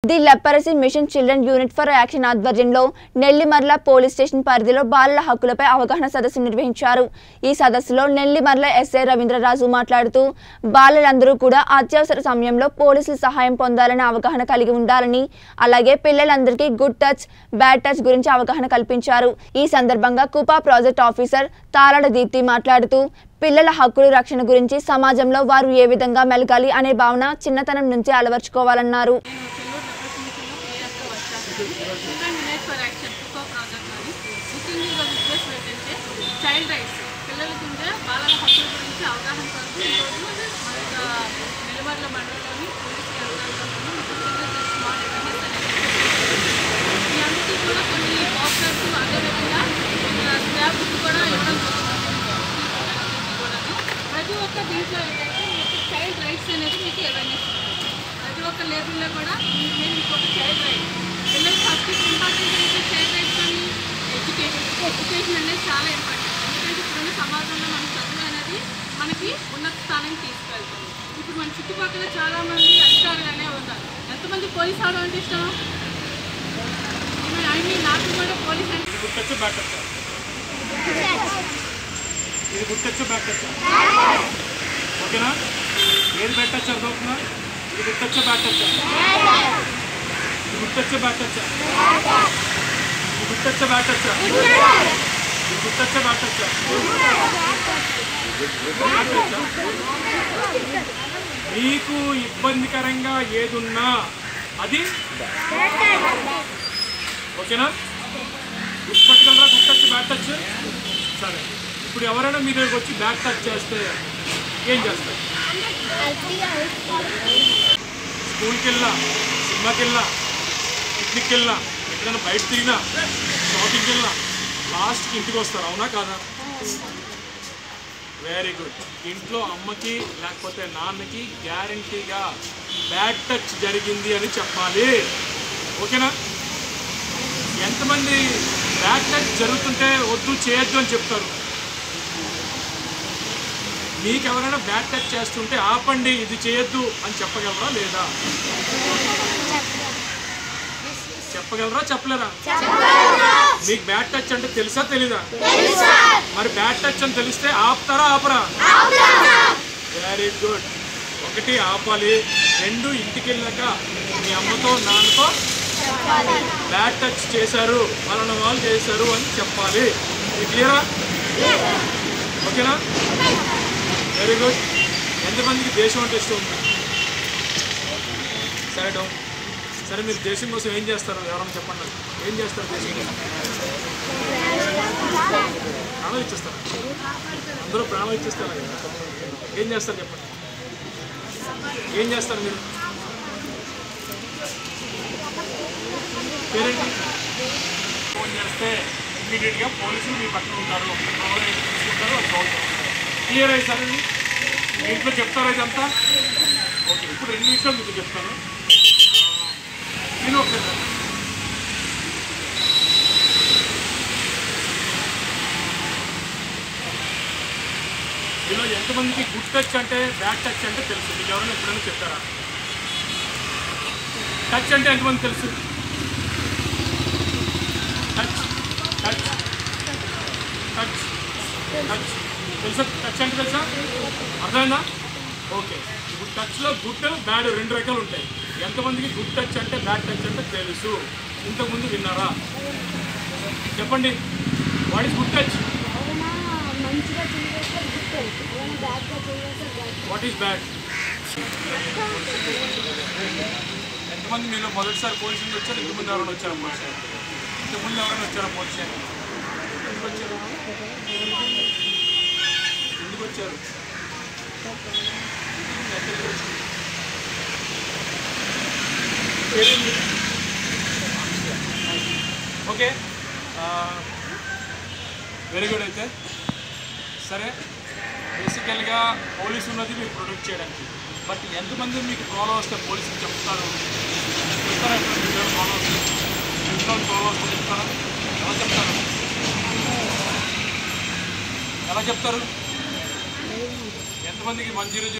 The leprosy mission children unit for action ఆధ్వర్యంలో Nellimarla police station పరిధిలో బాలల హక్కులపై అవగాహన సదస్సు నిర్వహించారు. ఈ సదస్సులో నెల్లిమర్ల ఎస్ఐ రవీంద్రరాజు మాట్లాడుతూ బాలలందరూ కూడా అత్యవసర సమయంలో పోలీసుల సహాయం పొందాలని అవగాహన కలిగి ఉండాలని, అలాగే పిల్లలందరికీ గుడ్ టచ్, బ్యాడ్ టచ్ గురించి అవగాహన కల్పించారు. ఈ సందర్భంగా కుపా ప్రాజెక్ట్ ఆఫీసర్ తాళడ దీప్తి మాట్లాడుతూ పిల్లల హక్కుల రక్షణ గురించి సమాజంలో వారు ఏ విధంగా మెలగాలి అనే భావన చిన్నతనం నుంచి అలవర్చుకోవాలన్నారు. చైల్డ్ రైట్స్ పిల్లలకి బాలల హక్కుల గురించి అవగాహన కొరకు ఈరోజు నిలబర్ల మండలంలోని పోలీసు యంత్రాంగంలోని స్మాల్ అవేర్నెస్ అనేది ఈ అందరికీ కూడా కొన్ని ఆఫర్స్ అదేవిధంగా స్క్రాప్ కూడా ఇవ్వడం కూడా ప్రతి ఒక్క దీంట్లో ఏంటంటే మీకు చైల్డ్ రైట్స్ అనేది మీకు అవేర్నెస్ ఉంటుంది. ప్రతి ఒక్క లేబుల్లో కూడా మీకు ఒక చైల్డ్ రైట్ పిల్లలకి ఫస్ట్ ఇంపార్టెంట్ అయితే చైల్డ్ రైట్స్ అని ఎడ్యుకేషన్ అనేది చాలా ఇంపార్టెంట్. ఎందుకంటే ఇప్పుడున్న సమాజంలో మన చదువు అనేది మనకి ఉన్నత స్థానానికి తీసుకెళ్తుంది. ఇప్పుడు మన చుట్టుపక్కల చాలామంది అధికారులుగానే ఉన్నారు. ఎంతమంది పోలీసు అవడం అంటే ఇష్టం? నాకు కూడా పోలీస్ అంటే ఓకేనా? ఏది పెట్టచ్చు అర్థమవుతుందా? ఇది గుర్తొచ్చే పెట్టచ్చా? గుర్తొచ్చే పెట్టచ్చా? గుర్తొచ్చే పెట్టచ్చా? గుర్తొచ్చే పెట్టచ్చా? మీకు ఇబ్బందికరంగా ఏదున్నా అది ఓకేనా? గుర్తుపట్టగలరా? గుర్తొచ్చి బ్యాట్ టచ్. సరే, ఇప్పుడు ఎవరైనా మీ దగ్గరికి వచ్చి బ్యాట్ టచ్ చేస్తే ఏం చేస్తారు? స్కూల్కి వెళ్ళా, సినిమాకి వెళ్ళా, పిక్నిక్కి వెళ్ళా, ఎక్కడైనా బయట తిరిగినా, షాపింగ్కి వెళ్ళా, లాస్ట్కి ఇంటికి వస్తారు. అవునా కాదా? Very good. ఇంట్లో అమ్మకి లేకపోతే నాన్నకి గ్యారంటీగా బ్యాడ్ టచ్ జరిగింది అని చెప్పాలి. ఓకేనా? ఎంతమంది బ్యాడ్ టచ్ జరుగుతుంటే వద్దు చేయొద్దు అని చెప్తారు? మీకు ఎవరైనా బ్యాడ్ టచ్ చేస్తుంటే ఆపండి, ఇది చేయొద్దు అని చెప్పగలరా లేదా? చెప్పగలరా చెప్పలేరా? మీకు బ్యాడ్ టచ్ అంటే తెలుసా తెలీదా? మరి బ్యాడ్ టచ్ అని తెలిస్తే ఆపుతారా ఆపరా? Very good. ఒకటి ఆపాలి, రెండు ఇంటికి వెళ్ళాక మీ అమ్మతో నాన్నతో బ్యాడ్ టచ్ చేశారు, వాళ్ళ వాళ్ళు చేశారు అని చెప్పాలి. క్లియరా? ఓకేనా? Very good. ఎంతమందికి దేశం అంటే ఇష్టం ఉంది? సరే డౌన్. సరే, మీరు దేశం కోసం ఏం చేస్తారు? ఎవరైనా చెప్పండి. ఏం చేస్తారు దేశం కోసం? ప్రాణం ఇచ్చేస్తారు. అందరూ ప్రాణం ఇచ్చేస్తారు. ఏం చేస్తారు చెప్పండి? ఏం చేస్తారు మీరు? పేరెంట్ ఫోన్ చేస్తే ఇమ్మీడియట్గా పోలీసులు మీ పక్కన ఉంటారు, తీసుకుంటారు, అది చదువుతారు. క్లియర్ అయ్యి సార్, మీ ఇంట్లో చెప్తారా ఇదంతా? ఓకే, ఇప్పుడు 2 విషయాలు మీకు చెప్తాను. నేను ఒకసారి మీలో ఎంతమందికి గుడ్ టచ్ అంటే బ్యాడ్ టచ్ అంటే తెలుసు? మీకు ఎవరైనా ఎప్పుడైనా చెప్తారా? టచ్ అంటే ఎంతమంది తెలుసు? టచ్ టచ్ టచ్ టచ్ తెలుసా? టచ్ అంటే తెలుసా? అర్థమైందా? ఓకే. ఇప్పుడు టచ్లో గుడ్ బ్యాడ్ 2 రకాలు ఉంటాయి. ఎంతమందికి గుడ్ టచ్ అంటే బ్యాడ్ టచ్ అంటే తెలుసు? ఇంతకుముందు విన్నారా? చెప్పండి. What is good touch? What is bad? ఎంతమంది మీలో మొదటిసారి పోలీసులు వచ్చారు? ఇంతకుముందు ఎవరైనా వచ్చారా పోలీసు? ఇంతకుముందు ఎవరైనా వచ్చారా పోలీసు? ఎందుకు వచ్చారు? ఎందుకు వచ్చారు? Okay, very good. అయితే సరే, బేసికల్గా పోలీసు ఉన్నది మీకు ప్రొటెక్ట్ చేయడానికి. బట్ ఎంతమంది మీకు ప్రాబ్లం వస్తే పోలీసులు చెప్తారు? చెప్తారా? ఎక్కడ ప్రాబ్లం వస్తే ఇంట్లో ప్రాబ్లం వస్తే చెప్తారా? ఎలా చెప్తారు? ఎలా చెప్తారు? ఎంతమందికి 100